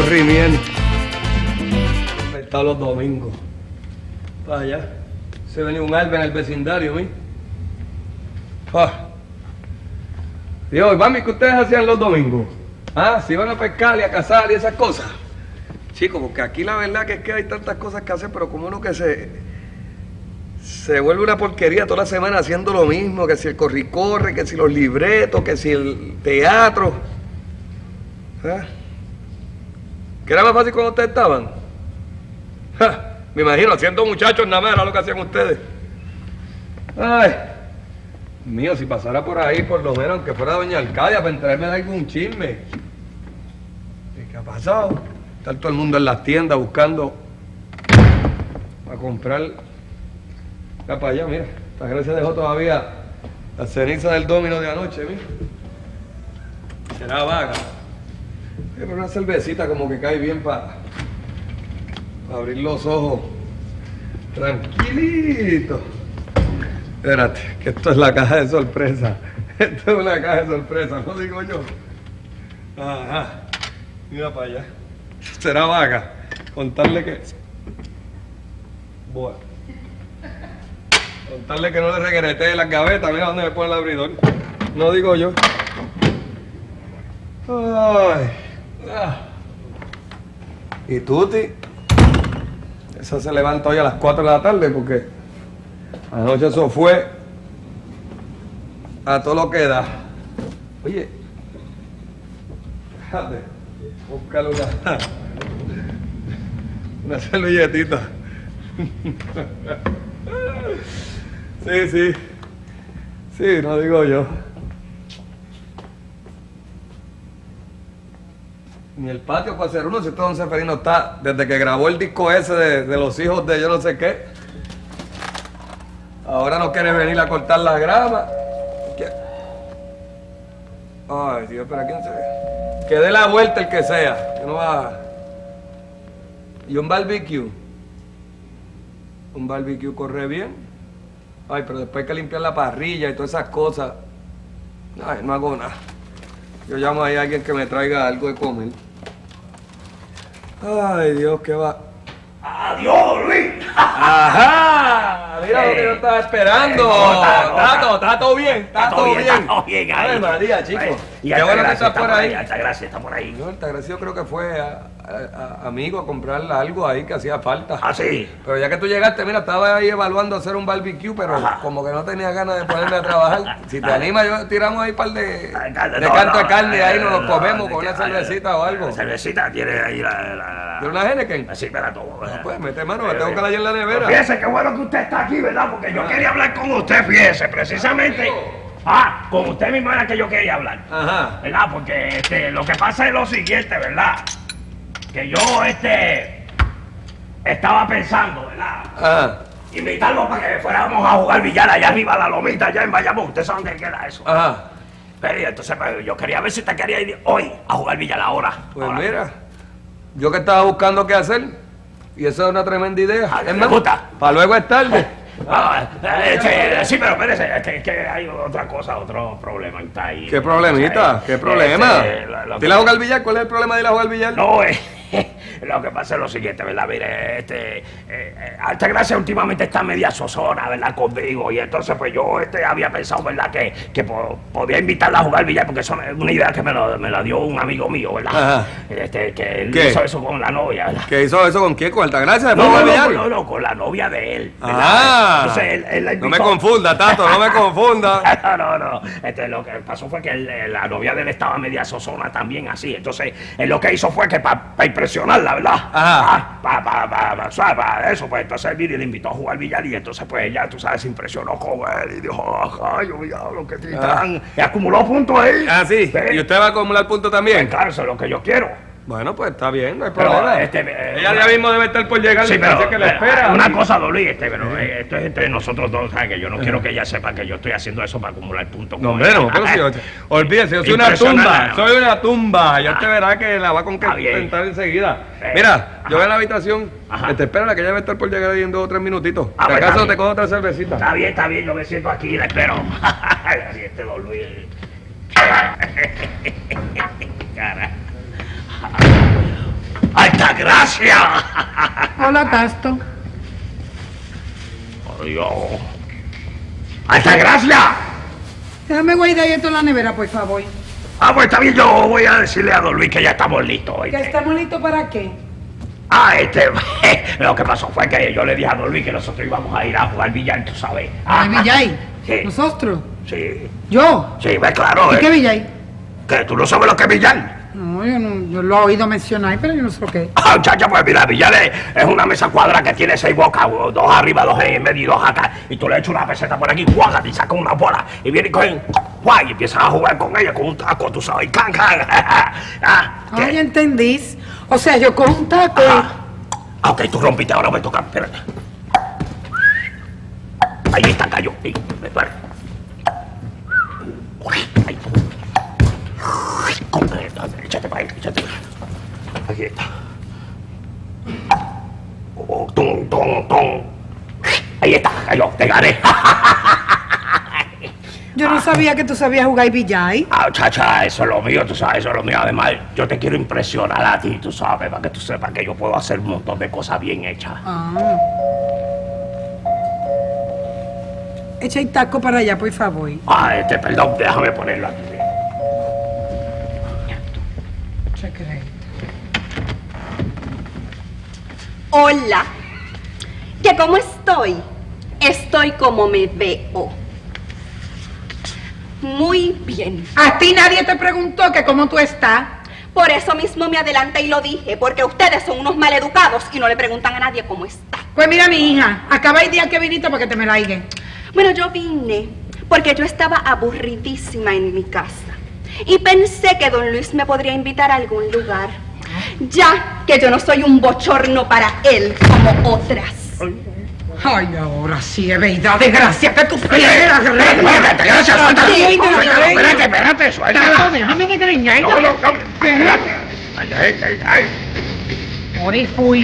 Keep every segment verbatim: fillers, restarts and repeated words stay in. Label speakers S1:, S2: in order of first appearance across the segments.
S1: aburrimiento. Me está los domingos. Para allá. Se venía un alba en el vecindario, ¿mi? Ah. Dios, mami, ¿qué ustedes hacían los domingos? Ah, se iban a pescar y a cazar y esas cosas. Chicos, porque aquí la verdad que es que hay tantas cosas que hacer, pero como uno que se... Se vuelve una porquería toda la semana haciendo lo mismo, que si el corri-corre, que si los libretos, que si el teatro. ¿Ah? ¿Qué era más fácil cuando ustedes estaban? ¡Ja! Me imagino, haciendo muchachos nada más era lo que hacían ustedes. Ay, mío, si pasara por ahí, por lo menos, aunque fuera doña Arcadia, para enterarme de algún chisme. ¿Qué ha pasado? Está todo el mundo en las tiendas buscando para comprar. Acá para allá, mira. Esta Grecia dejó todavía la ceniza del domino de anoche, mira. Será vaga. Pero una cervecita como que cae bien para pa abrir los ojos. Tranquilito. Espérate, que esto es la caja de sorpresa. Esto es una caja de sorpresa, no digo yo. Ajá. Mira para allá. Será vaga. Contarle que... Bueno. Contarle que no le regretee las gavetas. Mira dónde me pone el abridor. No digo yo. Ay. Ah. Y Tuti, esa se levanta hoy a las cuatro de la tarde porque anoche eso fue a todo lo que da. Oye, déjate, búscale una, una servilletita. Sí, sí, sí, no digo yo. Ni el patio para hacer uno, si todo Don Seferino está, desde que grabó el disco ese de, de los hijos de yo no sé qué. Ahora no quiere venir a cortar la grama. ¿Qué? Ay, Dios, pero ¿a quién se ve? Que dé la vuelta el que sea. Que no va. ¿Y un barbecue? Un barbecue corre bien. Ay, pero después hay que limpiar la parrilla y todas esas cosas. Ay, no hago nada. Yo llamo ahí a alguien que me traiga algo de comer. Ay, Dios, ¿qué va?
S2: ¡Adiós, Luis!
S1: ¡Ajá! Mira lo que yo estaba esperando. Está todo, está todo bien, está todo bien.
S2: Está todo bien ahí.
S1: Ay, María, chico.
S2: Y
S1: qué bueno que estás por ahí.
S2: Altagracia está por ahí.
S1: No, Altagracia yo creo que fue a, a, a, amigo a comprarle algo ahí que hacía falta.
S2: Ah, sí.
S1: Pero ya que tú llegaste, mira, estaba ahí evaluando hacer un barbecue, pero Ajá. como que no tenía ganas de ponerme a trabajar. Si te animas, yo tiramos ahí un par de, de no, canto de no, carne no, ahí, nos lo comemos no, con una cervecita o algo.
S2: ¿Cervecita? ¿Tiene ahí la...? la...
S1: ¿Tiene una Heineken?
S2: Sí, me la tomo.
S1: No, pues, mete mano, me tengo que la llevar en la nevera.
S2: Fíjese, qué bueno que usted está aquí, ¿verdad? Porque yo quería hablar con usted, fíjese, precisamente. Ah, con usted mismo era que yo quería hablar.
S1: Ajá.
S2: ¿Verdad? Porque este, lo que pasa es lo siguiente, ¿verdad? Que yo, este, estaba pensando, ¿verdad?
S1: Ajá.
S2: Invitarlo para que fuéramos a jugar billar allá arriba a la lomita, allá en Bayamón. ¿Usted sabe dónde queda eso?
S1: Ajá.
S2: Pero entonces pues, yo quería ver si te quería ir hoy a jugar billar ahora.
S1: Pues
S2: ahora.
S1: Mira, yo que estaba buscando qué hacer, y eso es una tremenda idea.
S2: Ah,
S1: es
S2: me gusta.
S1: Para luego es tarde.
S2: Ah, eh, este, sí, pero espérese, es que, que hay otra cosa, otro problema está ahí.
S1: ¿Qué problemita?
S2: O sea,
S1: ¿Qué problema?
S2: Este, lo, lo
S1: ¿Dile a jugar al billar? ¿Cuál es el problema de ir a jugar al billar?
S2: No, eh, lo que pasa es lo siguiente, ¿verdad? Mire, este, eh, eh, Altagracia últimamente está media zozona, ¿verdad? Conmigo, y entonces pues yo este, había pensado, ¿verdad? Que, que po podía invitarla a jugar al billar, porque eso es una idea que me, lo, me la dio un amigo mío, ¿verdad? Ajá. Este, que él
S1: ¿Qué?
S2: hizo eso con la novia, ¿verdad?
S1: ¿Qué hizo eso con quién? ¿Con Altagracia?
S2: No, no,
S1: no,
S2: no, no, con la novia de él, ¿verdad?
S1: Ah.
S2: Entonces, él, él la
S1: no me confunda, Tato, no me confunda.
S2: no, no, no. Este, lo que pasó fue que él, la novia de él estaba media zozona también, así. Entonces, él lo que hizo fue que para pa impresionarla, ¿verdad?
S1: Ajá.
S2: Para pa, pa, pa, pa, pa eso, pues entonces él le invitó a jugar billar y entonces, pues ella, tú sabes, se impresionó con él y dijo, ajá, yo diablo, que titán. Y acumuló puntos ahí.
S1: Ah, sí.
S2: ¿Sí?
S1: ¿Y usted va a acumular puntos también?
S2: Pues, claro, eso es lo que yo quiero.
S1: Bueno, pues está bien, no hay
S2: Pero,
S1: problema.
S2: este, eh,
S1: ella ya mismo debe estar por llegar,
S2: sí, pero,
S1: que le espera.
S2: Una cosa, Dolly, este, pero eh, esto es entre nosotros dos, ¿sabes? Que yo no uh-huh. quiero que ella sepa que yo estoy haciendo eso para acumular puntos.
S1: No, hombre, no, pero si yo, olvídese, yo soy una tumba, soy una tumba. Ya usted verá que la va a contentar enseguida.
S2: Eh,
S1: Mira,
S2: ajá.
S1: yo voy a la habitación, te espero, la que ella debe estar por llegar ahí en dos o tres minutitos.
S2: Ah,
S1: si
S2: pues,
S1: acaso te cojo otra cervecita.
S2: Está bien, está bien, yo me siento aquí y la espero. Así este Don Luis. Cara. Altagracia!
S3: Hola, Tasto.
S2: Adiós. ¡Altagracia!
S3: Déjame guardar esto en la nevera, por favor.
S2: Ah, pues está bien, yo voy a decirle a don Luis que ya estamos listos.
S3: ¿Que
S2: ¿oíste?
S3: estamos listos para qué?
S2: Ah, este, lo que pasó fue que yo le dije a don Luis que nosotros íbamos a ir a jugar billar, tú sabes.
S3: ¿A Villay?
S2: Sí.
S3: ¿Nosotros?
S2: Sí,
S3: ¿Yo?
S2: sí, ve claro.
S3: ¿Y
S2: eh.
S3: qué Villay?
S2: ¿Qué? ¿Tú no sabes lo que es billar?
S3: No, yo no, yo lo he oído mencionar, pero yo no sé lo que es.
S2: Ah, muchacha, pues mira, billar es, es una mesa cuadra que tiene seis bocas, dos arriba, dos en medio y dos acá. Y tú le echas una peseta por aquí, juegas y sacas una bola. Y vienen y cogen, ¡guay! Y empiezan a jugar con ella con un taco, tú sabes, can, can. ah,
S3: Ah,
S2: ¿qué?
S3: ya entendís. O sea, yo con un taco.
S2: Ah, ah, ok, tú rompiste, ahora me toca, espérate. Ahí está, cayó. Sí, me duele. Ahí. Échate para ahí, échate para ahí. Aquí está. Oh, tum, tum, tum. Ahí está, cayó, te gané.
S3: Yo no sabía que tú sabías jugar Villay.
S2: Ah, chacha, eso es lo mío, tú sabes, eso es lo mío. Además, yo te quiero impresionar a ti, tú sabes, para que tú sepas que yo puedo hacer un montón de cosas bien hechas.
S3: Ah. Echa el taco para allá, por favor.
S2: Ah, este, perdón, déjame ponerlo aquí.
S3: ¿Qué crees?
S4: Hola. ¿Que cómo estoy? Estoy como me veo. Muy bien.
S3: A ti nadie te preguntó que cómo tú estás.
S4: Por eso mismo me adelanté y lo dije, porque ustedes son unos maleducados y no le preguntan a nadie cómo está.
S3: Pues mira, mi hija, acaba el día que viniste para que te me laigue.
S4: Bueno, yo vine porque yo estaba aburridísima en mi casa y pensé que don Luis me podría invitar a algún lugar, ya que yo no soy un bochorno para él como otras.
S3: Ay, ahora sí, es verdad, desgracia que tú quieras.
S2: Espérate, gracias, suéltala.
S3: Ay,
S2: Suéltala,
S3: ay, ay.
S2: espérate, espérate, suéltala.
S3: Déjame que te engañe.
S2: No, no, no, espérate. Ay, ay, ay, ay.
S3: Por ahí fui.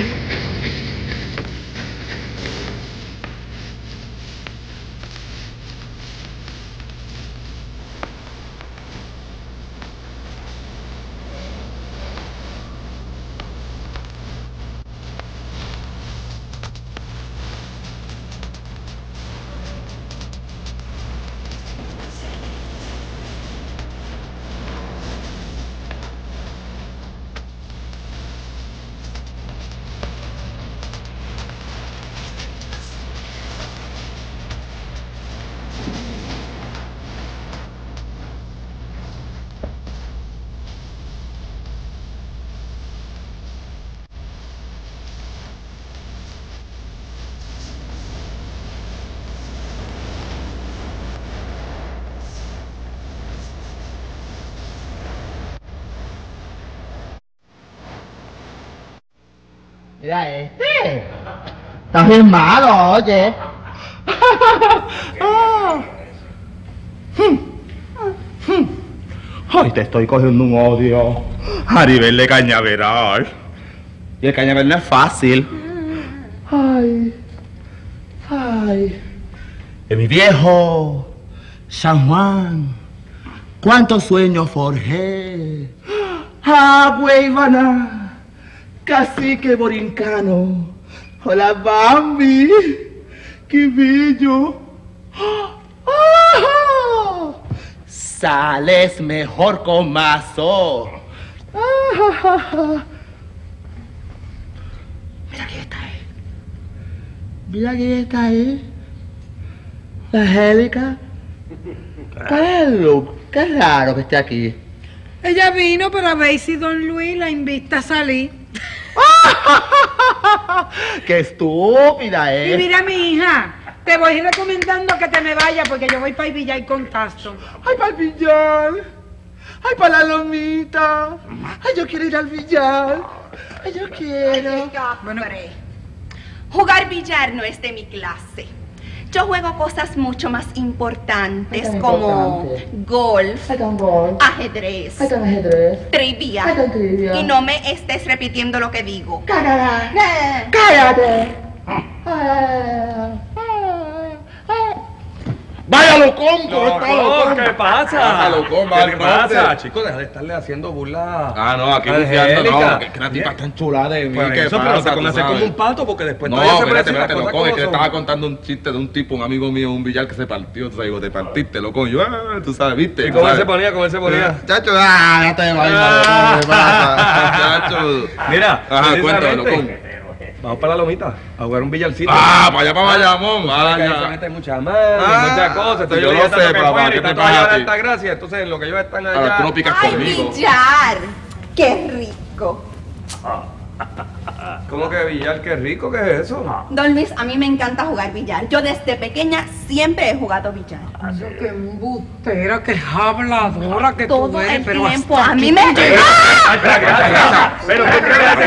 S5: Mira este. Estás bien malo, oye. Ah. Hmm. Hmm. Ay, te estoy cogiendo un odio a nivel de cañaveral. Y el cañaveral no es fácil. Ay. Ay. En mi viejo San Juan, cuántos sueños forjé. Ah, Guaybana, cacique borincano. Hola, Bambi. Qué bello. ¡Ah! Sales mejor con mazo. ¡Ah! Mira quién está ahí. Mira quién está ahí. La Angélica. ¿Cuál es el look? Qué raro que esté aquí.
S3: Ella vino para ver si don Luis la invita a salir.
S5: ¡Qué estúpida,
S3: Y
S5: eh!
S3: mira, mi hija, te voy recomendando que te me vayas porque yo voy para el billar con Tasto.
S5: ¡Ay, para el billar! ¡Ay, para la lomita! ¡Ay, yo quiero ir al billar! ¡Ay, yo quiero!
S4: Bueno, jugar billar no es de mi clase. Yo juego cosas mucho más importantes
S5: Ay, tan
S4: como
S5: importante.
S4: golf,
S5: ¡Ay, tan gol!
S4: ajedrez,
S5: ¡Ay, tan ajedrez!
S4: trivia.
S5: Ay, tan trivia.
S4: Y no me estés repitiendo lo que digo.
S5: ¡Cállate!
S4: Eh,
S5: ¡Cállate! ¡Vaya está locón, coge está locón.
S1: ¿Qué pasa?
S5: Pasa, locón, va
S1: ¿Qué
S5: al
S1: le pasa,
S5: frente.
S1: chicos? Deja de estarle haciendo burla.
S5: Ah, no, aquí
S1: a
S5: buceando,
S1: Angélica.
S5: no, que, que la tipa está enchulada de mí.
S1: Por
S5: ¿Qué
S1: eso, pero
S5: pasa?
S1: se
S5: Tú
S1: conoce
S5: sabes.
S1: como un pato porque después
S5: No,
S1: todavía se
S5: espérate,
S1: parece las
S5: espérate,
S1: cosas
S5: loco, es
S1: como
S5: que le
S1: son.
S5: estaba contando un chiste de un tipo, un amigo mío, un billar que se partió, tú sabes, digo, te partiste, loco. Y yo, ah, tú sabes, viste.
S1: ¿Y cómo él se ponía? ¿Cómo él se ponía?
S5: Chacho, ah, ya te vayas,
S1: Ah.
S5: ¿qué pasa? Chacho.
S1: Mira,
S5: Ajá, cuéntame,
S1: precisamente,
S5: loco.
S1: vamos para la lomita a jugar un billarcito.
S5: Ah, para allá, para Bayamón,
S1: Que ahí se
S5: vaya.
S1: meten muchas manos,
S5: Ah,
S1: muchas cosas. Entonces
S5: yo
S1: yo
S5: lo
S1: dije tanto
S5: sé,
S1: que
S5: papá,
S1: fuera
S5: ¿qué
S1: y
S5: te
S1: tanto
S5: pasa
S1: allá
S5: a
S1: de
S5: ti?
S1: alta gracia. Entonces, en lo que ellos están
S5: Ahora
S1: allá.
S5: tú no picas
S4: ¡Ay,
S5: conmigo.
S4: billar! ¡Qué rico!
S1: ¿Cómo que billar? Qué rico, ¿qué es eso?
S4: Don Luis, a mí me encanta jugar billar. Yo desde pequeña siempre he jugado billar.
S3: Qué embustera, qué habladora que
S4: Todo
S3: tú eres,
S4: el
S3: pero
S4: tiempo.
S3: hasta
S4: A mí
S3: aquí
S4: me...
S3: tú llegas.
S4: ¡Ah!
S1: Espera, que está. Pero ¿qué crees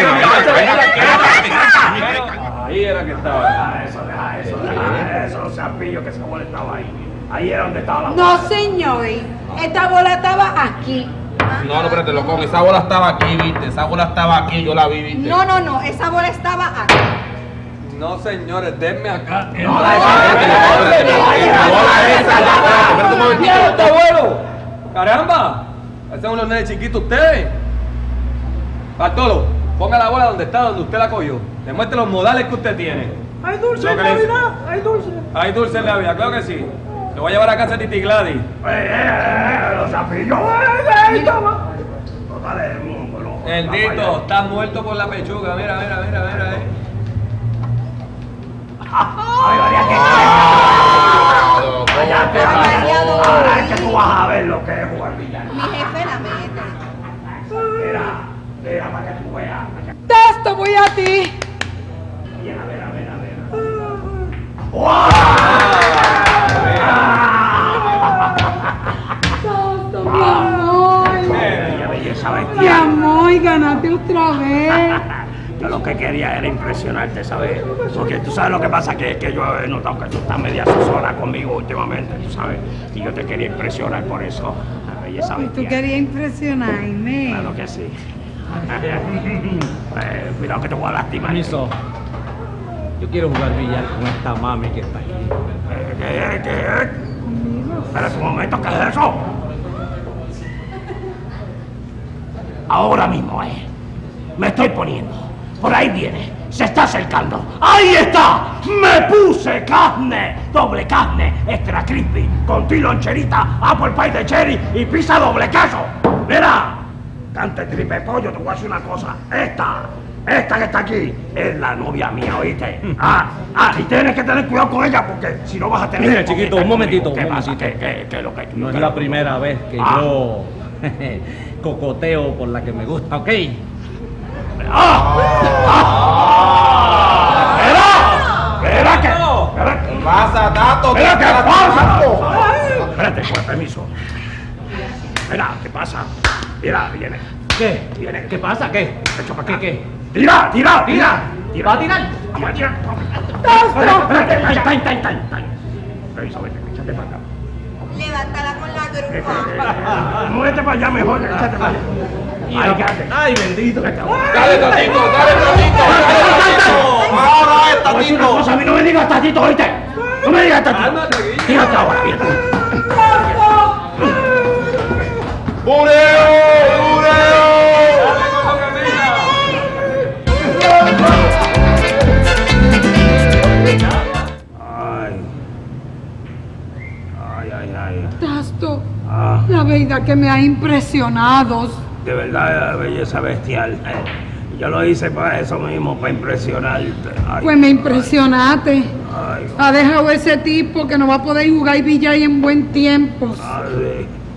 S1: que ahí era que estaba.
S2: Deja eso, deja eso, deja eso, no seas pillo que esa bola estaba ahí. Ahí era donde estaba la bola.
S3: No, señor. Esta bola estaba aquí.
S5: No, no, espérate, loco, esa bola estaba aquí, viste. Esa bola estaba aquí, yo la vi, viste.
S4: No, no, no. Esa bola estaba aquí.
S1: No, señores, denme acá.
S2: No, la esa,
S1: Espérate un momentito, está bueno. Caramba, esos son unos nenes chiquitos ustedes. Bartolo, ponga la bola donde está, donde usted la cogió. Demuestre los modales que usted tiene.
S3: Hay dulce
S1: Lo
S3: en
S1: que le-
S3: Navidad, hay dulce.
S1: Hay dulce en la vida, claro que sí. Lo voy a llevar a casa de Titi Gladys.
S2: Eh, eh, los zapillos, eh, eh, toma. No, dale, no, no.
S1: Bendito, está muerto por la pechuga. Mira, mira, mira, mira. Eh.
S2: Ay, María, que
S5: Ah, loco,
S2: ya te
S5: ¿qué
S2: pasó?
S5: pasó?
S2: Ahora es que tú vas a ver lo que es jugar billar.
S4: Mi jefe la mete.
S2: Mira, mira para que tú veas.
S3: Testo, voy a ti.
S2: Mira, mira, mira, mira.
S3: Testo, mi amor.
S2: Bella belleza
S3: Mi
S2: bestial.
S3: amor, ganaste otra vez.
S2: Yo lo que quería era impresionarte, ¿sabes? Porque tú sabes lo que pasa, que, que yo he notado que tú estás media sola conmigo últimamente, tú sabes. Y yo te quería impresionar por eso, la belleza
S3: Y tú
S2: bestial.
S3: querías impresionarme.
S2: Claro que sí. Eh, cuidado que te voy a lastimar.
S6: Permiso. Yo quiero jugar billar con esta mami que está aquí.
S2: Eh, ¿Qué? ¿Qué? Espera un momento, ¿qué es eso? Ahora mismo, eh. Me estoy poniendo. Por ahí viene. Se está acercando. ¡Ahí está! ¡Me puse carne! Doble carne, extra crispy, con ti loncherita, apple pie de cherry y pizza doble queso. Mira, cante tripe pollo, te voy a decir una cosa. Esta, esta que está aquí, es la novia mía, ¿oíste? Ah, ah, y tienes que tener cuidado con ella porque si no vas a tener...
S6: Mira,
S2: que
S6: chiquito,
S2: conectar
S6: un momentito,
S2: conmigo. ¿Qué
S6: un
S2: pasa?
S6: momentito.
S2: ¿Qué, qué, qué es lo que...
S6: No es
S2: qué
S6: la
S2: lo que-
S6: primera vez que
S2: Ah.
S6: yo cocoteo por la que me gusta, ¿ok?
S2: ¡Ah! ¡Ah! ¡Espera! ¡Espera que! ¡Espera que!
S5: ¿Qué pasa, Tato?
S2: ¡Espera
S5: ¿Qué
S2: que
S5: pasa?
S2: pasa! Espérate, con permiso. Espera, ¿qué pasa? Mira, viene.
S6: ¿Qué?
S2: Viene.
S6: ¿Qué pasa? ¿Qué?
S2: Echa para
S6: ¿Qué?
S2: acá.
S6: ¿Qué?
S2: ¡Tira, tira, tira!
S6: ¿Va a tirar?
S2: ¡Tira, tira! Espérate, espérate, time, time, time, time. Permiso, vete, échate para acá.
S4: Levántala con la
S2: Vete,
S4: grupa.
S2: vete. Muévete para allá mejor, échate para allá. Ahí, quédate.
S6: Ay, bendito.
S5: Dale, Tatito, dale, Tatito, dale, Tatito. Ahora es,
S2: Oye, una
S5: Tatito.
S2: cosa, a mí no me digas tatito, ¿oíste? No me digas tatito.
S1: Cálmate, Guille.
S2: Fíjate ahora, fíjate.
S5: ¡Bureo! ¡Bureo!
S2: Ay. Ay, ay, ay.
S3: Tasto,
S2: Ah,
S3: la verdad que me ha impresionado.
S2: de verdad, belleza bestial. Yo lo hice para eso mismo, para impresionarte. Ay,
S3: Pues me impresionaste.
S2: Ay,
S3: Ha dejado ese tipo que no va a poder jugar billar en buen tiempo.
S2: ay,